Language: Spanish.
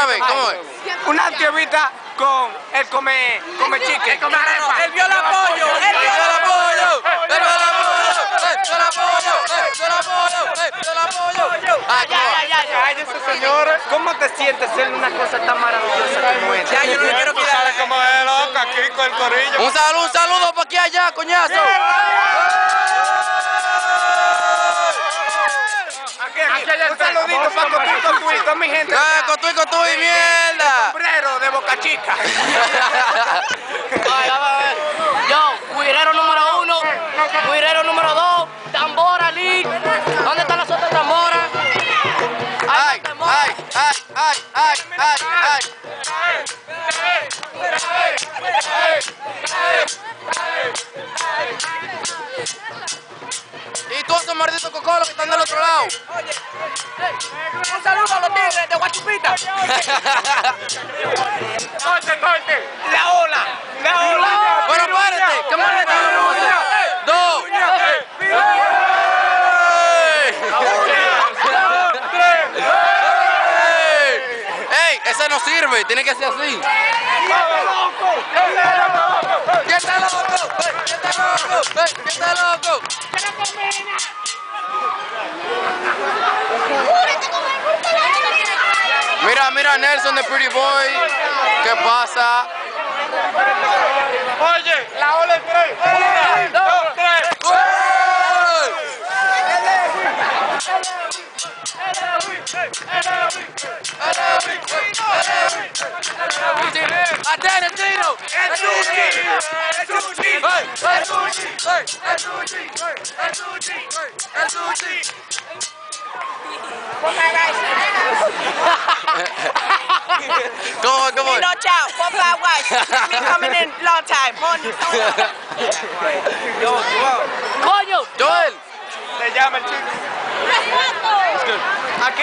Otra vez, ¿cómo es? Una entrevista con el come chique. Él vio el apoyo, él vio el apoyo. Cállese, señores. ¿Cómo te sientes ser una cosa tan maravillosa como esta? Ya, yo no le quiero quitar. ¿Sabes cómo es loca, Kiko, el corillo? Un saludo para aquí allá, coñazo. Un saludito para Cotuí, mi gente. Cotuí, mierda. Sombrero de Boca Chica. Yo, guirero número 1, guirero número 2, tambora, Lee. ¿Dónde están las otras tamboras? Ay. Y todos esos malditos cocolos que están del otro lado. Un saludo a los tigres de Guachupita. Corte. La ola. Bueno, párate. ¿Qué más le estamos haciendo? Dos. ¡Ey! Ese no sirve, tiene que ser así. ¿Quién está loco? ¿Quién está loco? Mira Nelson, the pretty boy. ¿Qué pasa? Oye, la ola en 3. 1, 2, 3. ¡Atentino! Come on. No chao, 4-5 white. Me coming in long time. Coño, Joel. Se llama el chico.